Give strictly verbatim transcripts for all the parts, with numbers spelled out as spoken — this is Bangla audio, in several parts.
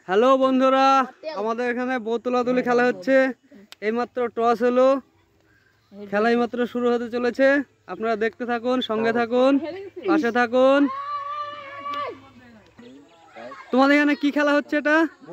হ্যালো বন্ধুরা, আমাদের এখানে বোতলাতুলি খেলা হচ্ছে। এইমাত্র টস হলো, খেলা এইমাত্র শুরু হতে চলেছে। আপনারা দেখতে থাকুন, সঙ্গে থাকুন, পাশে থাকুন। তোমাদের এখানে কি খেলা হচ্ছে? এটা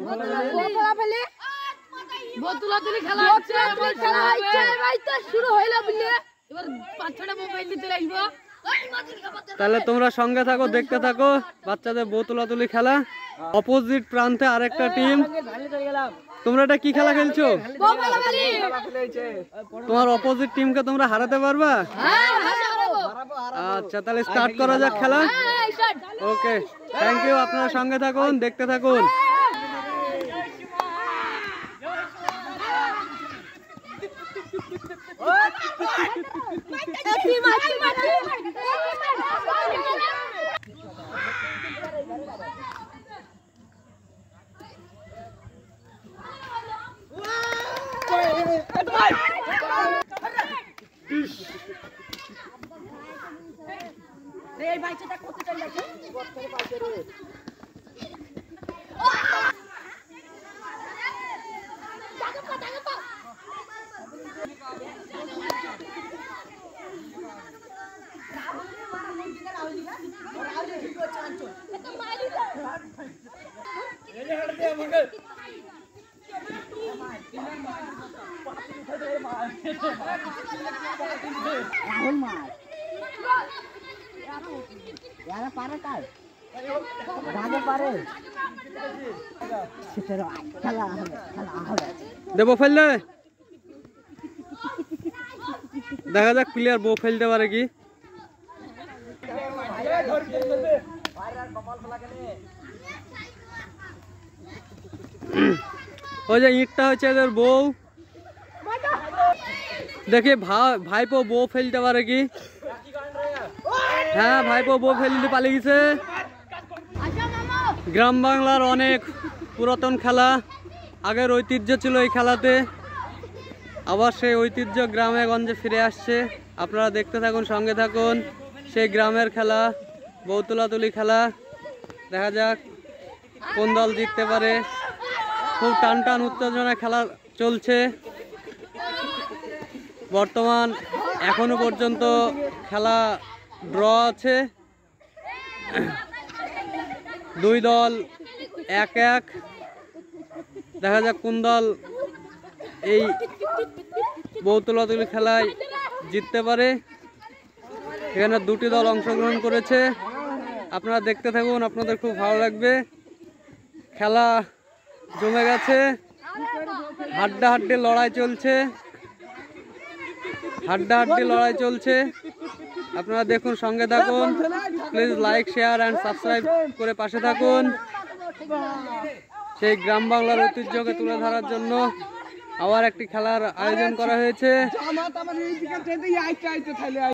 তাহলে তোমরা সঙ্গে থাকো, দেখতে থাকো বাচ্চাদের বোতলাতুলি খেলা। অপোজিট প্রান্তে আরেকটা টিম। তোমরা এটা কি খেলা খেলছো? তোমার অপোজিট টিমকে তোমরা হারাতে পারবা? আচ্ছা, তাহলে স্টার্ট করা যাক খেলা। Okay, thank you. আপনারা সঙ্গে থাকুন, দেখতে থাকুন। দেবো ফেললে দেখা যাক প্লেয়ার বউ ফেলতে পারে কি। ওই যে ইটটা হচ্ছে এদের বউ। দেখি ভাইপো বউ ফেলতে পারে কি। হ্যাঁ, ভাইপো বউ ফেলতে পালিয়ে গেছে। গ্রাম বাংলার অনেক পুরাতন খেলা, আগের ঐতিহ্য ছিল এই খেলাতে। আবার সেই ঐতিহ্য গ্রামে গঞ্জে ফিরে আসছে। আপনারা দেখতে থাকুন, সঙ্গে থাকুন। সেই গ্রামের খেলা, বৌতলাতুলি খেলা। দেখা যাক কোন দল জিততে পারে। খুব টান টান উত্তেজনা খেলা চলছে বর্তমান। এখনো পর্যন্ত খেলা ড্র আছে। দুই দল এক এক। দেখা যাক কোন দল এই বৌতলাতুলি খেলায় জিততে পারে। এখানে দুটি দল অংশগ্রহণ করেছে। আপনারা দেখতে থাকুন, আপনাদের খুব ভালো লাগবে। খেলা জমে গেছে, হাড্ডা হাড্ডি লড়াই চলছে, হাড্ডা হাড্ডি লড়াই চলছে। আপনারা দেখুন, সঙ্গে থাকুন। Please like, share and subscribe করে পাশে থাকুন। সেই গ্রাম বাংলার ঐতিহ্যকে তুলে ধরার জন্য আবার একটি খেলার আয়োজন করা হয়েছে।